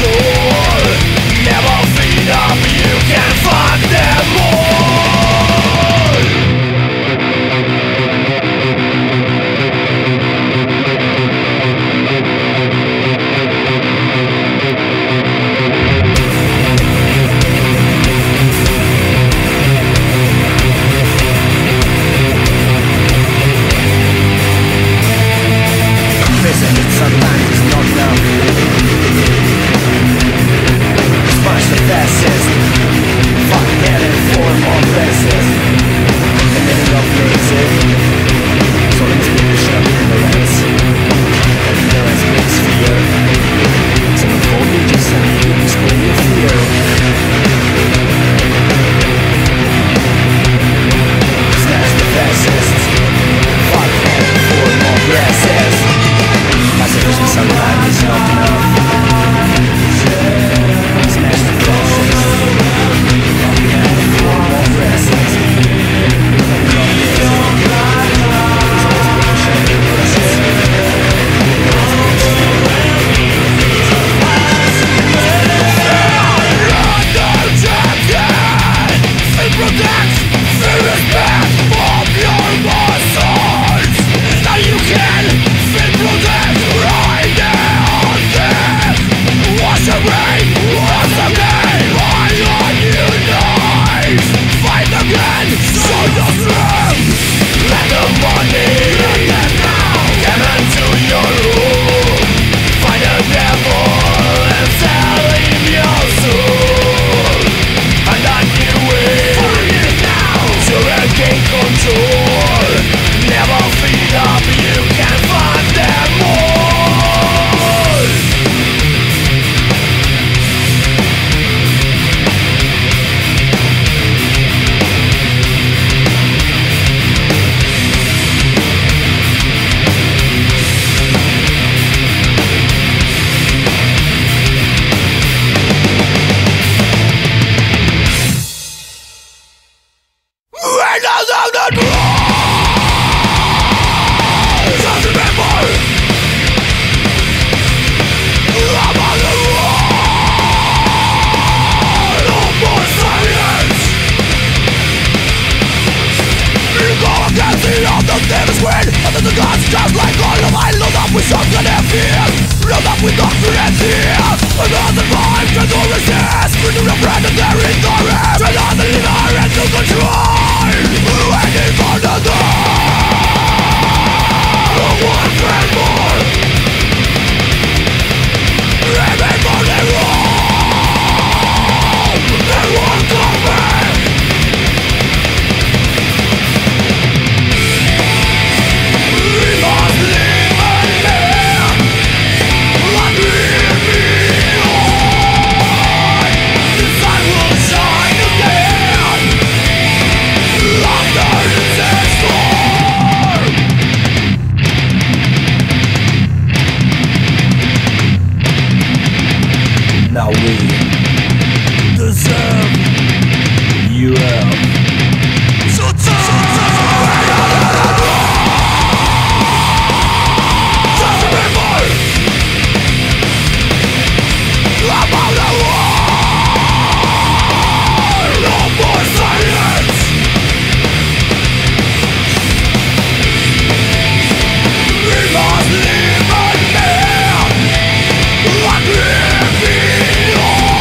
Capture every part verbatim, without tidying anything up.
Let me be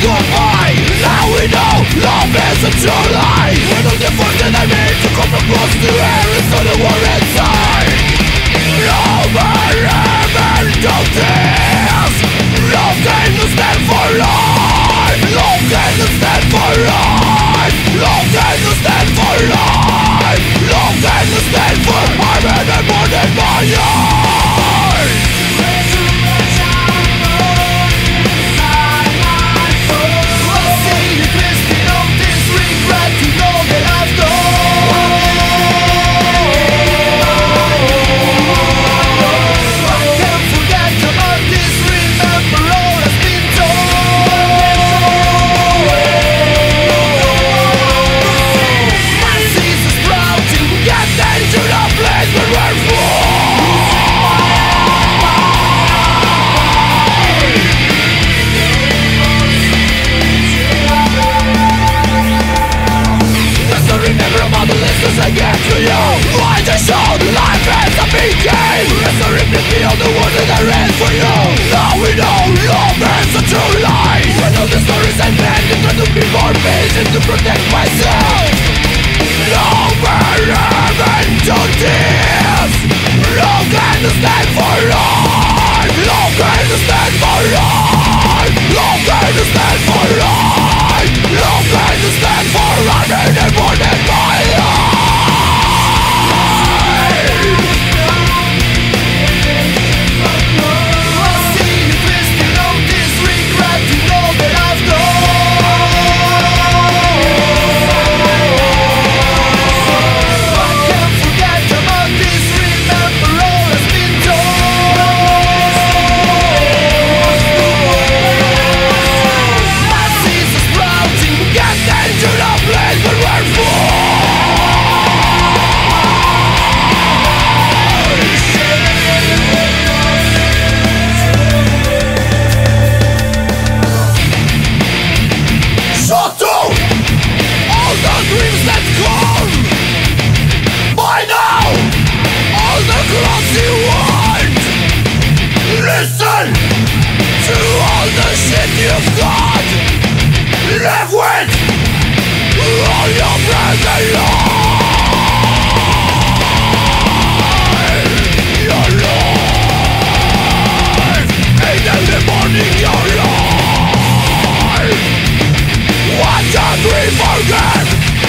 goodbye. Now we know love is a true lie. And all the force that I made to come across the air is on the war inside. Over heaven to tears. Love can stand for life. Love can stand for life. Love can stand for life. Love can stand for heaven and more than my life. I get to you, I just show life as a big game. Resurrected me on the world that I read for you. Now we know love is a true lie. And all the stories I made to try to be more patient to protect myself. Over heaven to tears. Love can stand for life. Love can stand for life. Love can stand for life. Love can stand for running and more than my life. You've got live with all your friends and life. Your life ain't in the morning. Your life. What can we forget?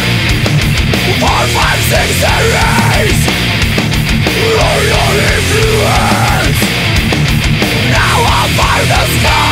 Four, five, six days. All your influence. Now I'll find the sky.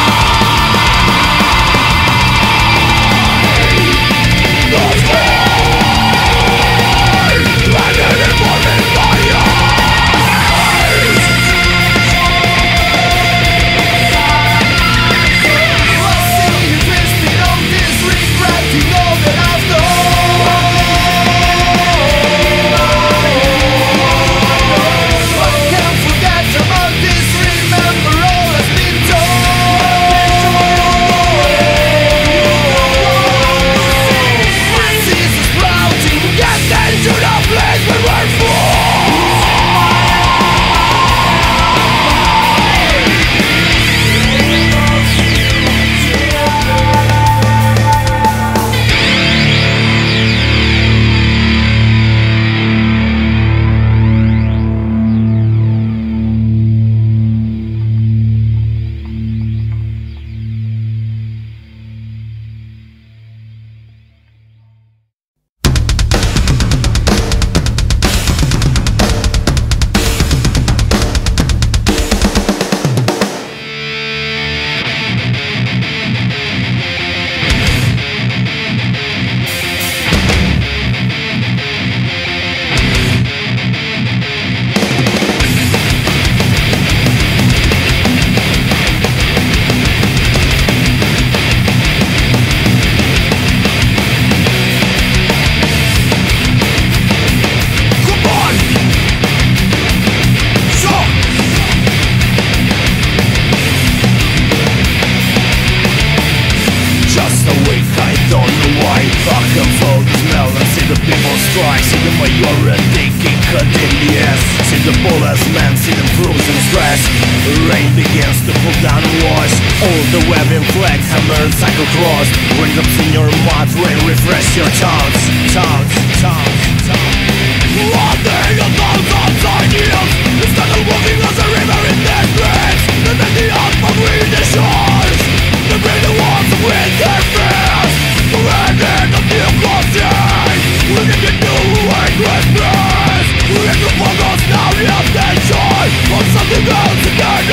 the majority cut in the ass. See the bullets, man, see them frozen stress. Rain begins to pull down and wash all the webbing flags, hammered, cycle cross. Raindrops in your mouth, rain refresh your tongues. Tongues, tongues, tongues. One day a thousand ideas instead of walking as a river in their streets. They make the earth from the shores. They bring the walls with their fears. Surrender of new conscience. We need a new Christmas. We need to focus now the attention on something else again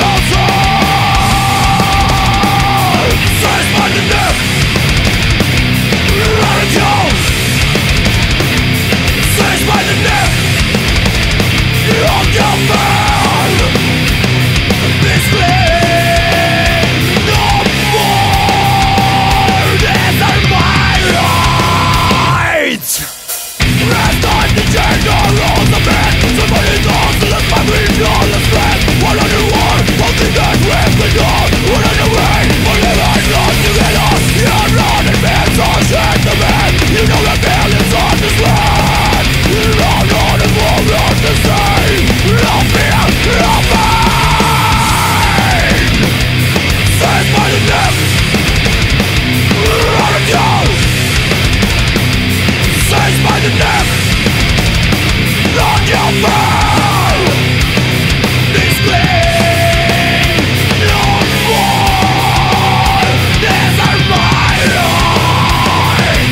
outside. Search by the neck. Let it go. Search by the neck. On your man. This flame no more. These are my rights. Rest on the gender of the man. Somebody knows to let my breathe on the strength. What on the war? What the death with the dog? What on the way? Whatever I lost together. You're on the man, so shake the man. You know the feelings on this land. You're on the war, on the same. No fear, no pain. Saved by the neck. Let it go. Saved by the neck. On your man. This flame no more. These are my rights.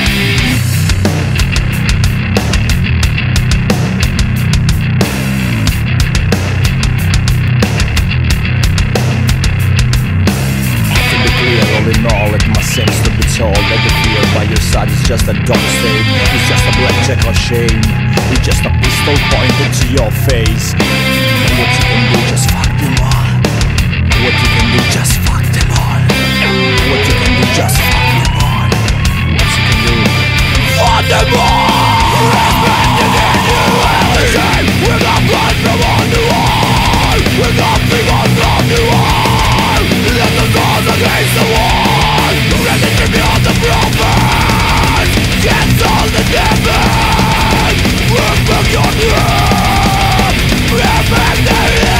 To be clear, all in all, it must seem to be told that the fear by your side is just a dumb state. It's just a blackjack of shame. It's just a pistol pointed to your face. What you can do, just fuck them all. What you can do, just fuck them all. What you can do, just fuck them all. What you can do, Fuck them all! Respected in you everything. We got blood from on the wall. We got people from the wall. Let the cause against the wall. Ready to be on the prophet. Cancel the damage. Work back your dream. Bring back the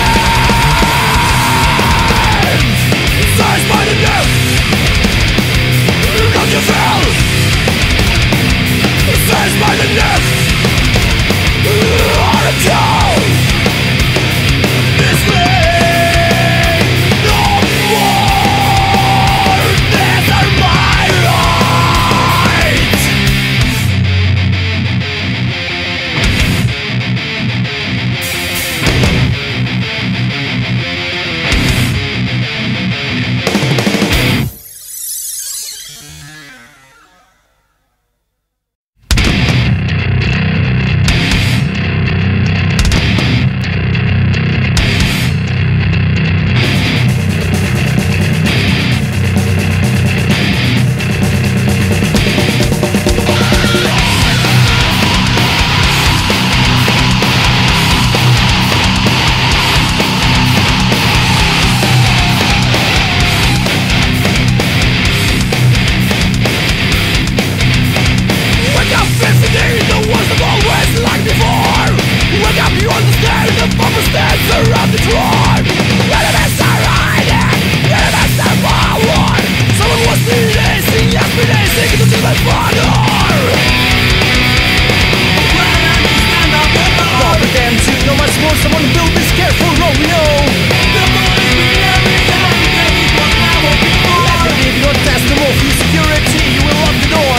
end. Search by the neck. Don't you feel? Search by the neck. On the town. This flame no more. These are my rights. Wake up, Felicity, the worst of always like before. Wake up, you understand the purpose stands around the tribe. Enemies are hiding, enemies are forward. Someone was needed, sing yesterday, sing to my father. don't pretend to know much more. Someone will be scared for all we know. Let them give your testimony, security, you will lock the door.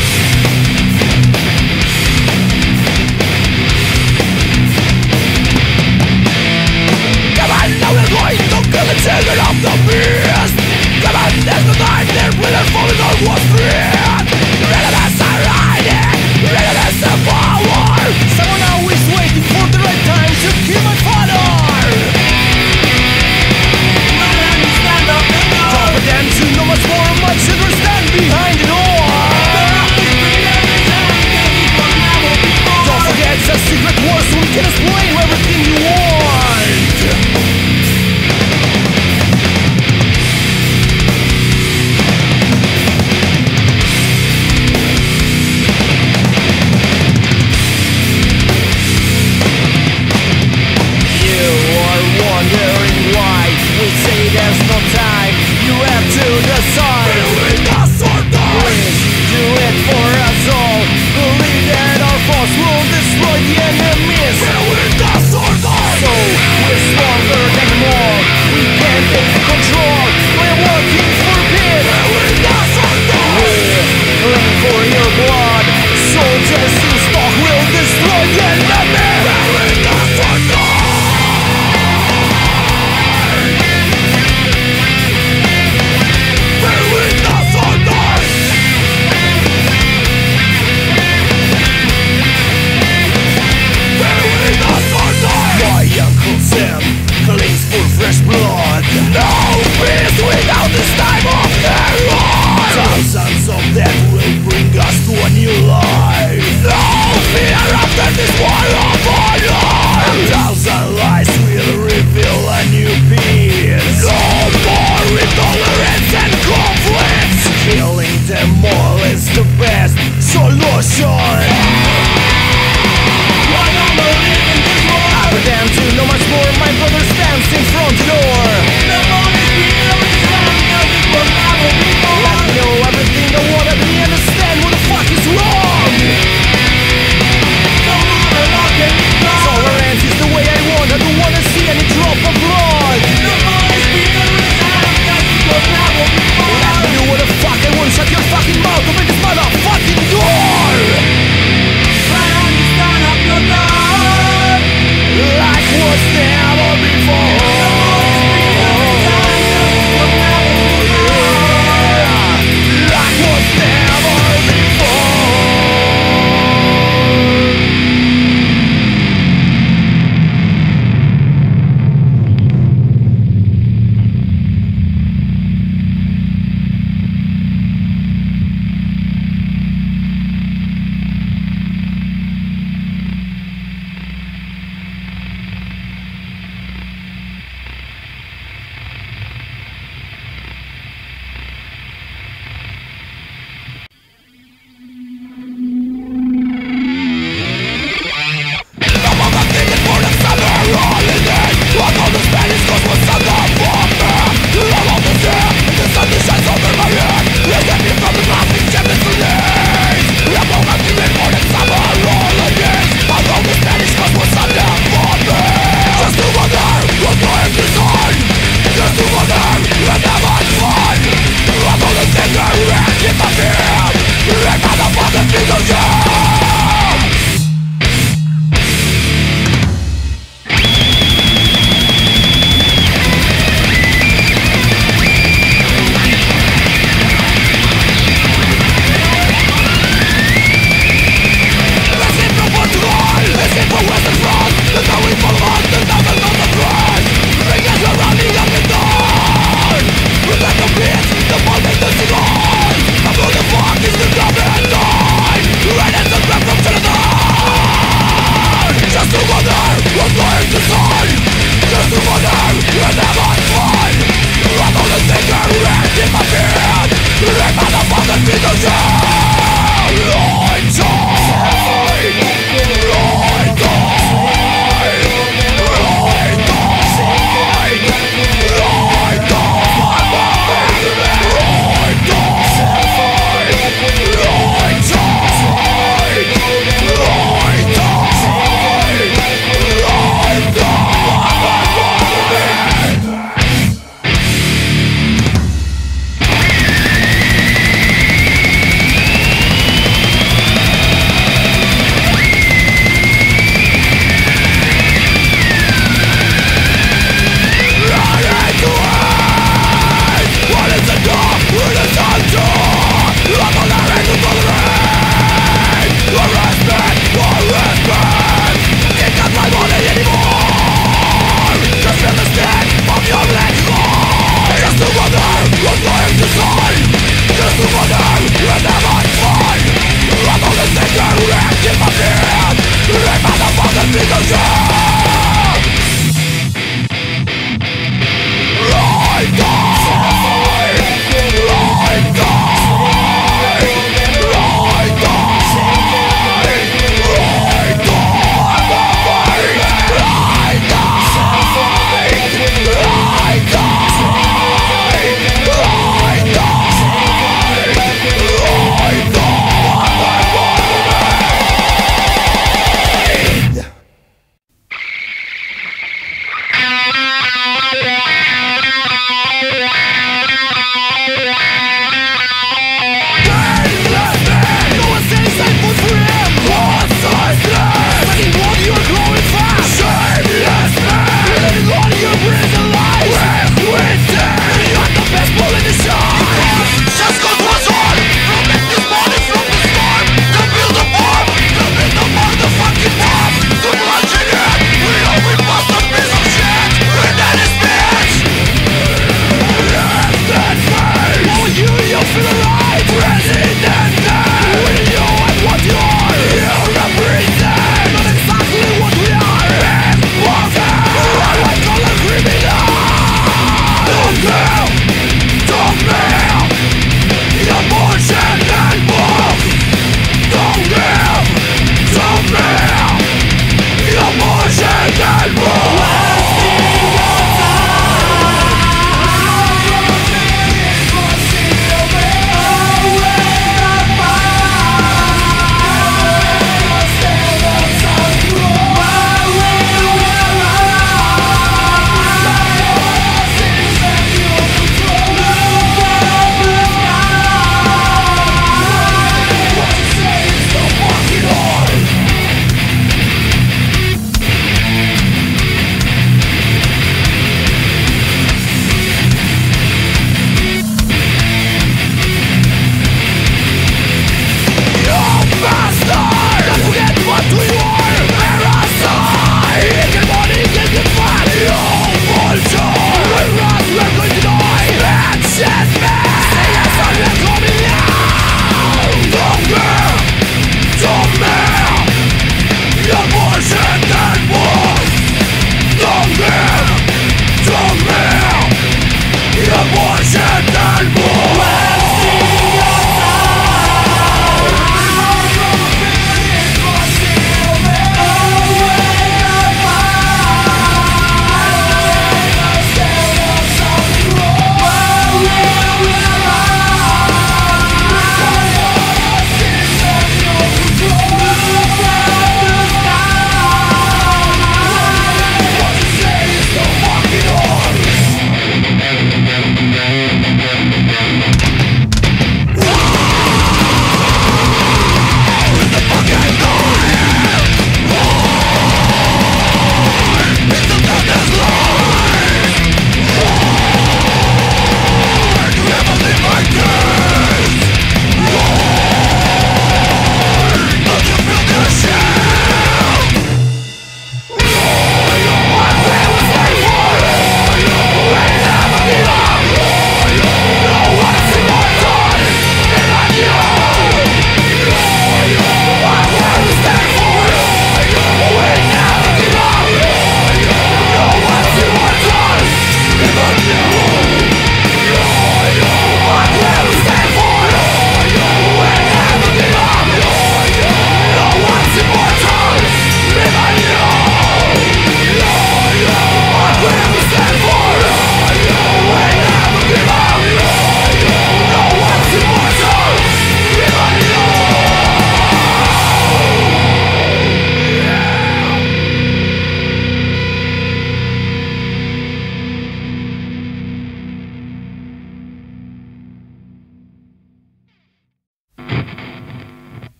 Come on, now we're going to kill the children of the beast. Come on, there's no time, they're really falling on what's free. Enemies are hiding, enemies are forward. Someone always waiting for the right time to kill my father. Don't pretend to know much more. My children stand behind the door. Don't forget the secret war so we can explain everything you want. in this war of honor. A thousand lies will reveal a new peace. No more intolerance and conflicts. Killing them all is the best solution. I pretend to know much more. My brother stands in front door. Let me know everything I wanna be. Understand what the fuck is wrong. Tolerance is the way I want. I don't wanna see any drop of blood. Let me do what the fuck I want. Shut your fucking mouth. Open this motherfucking door.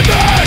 me.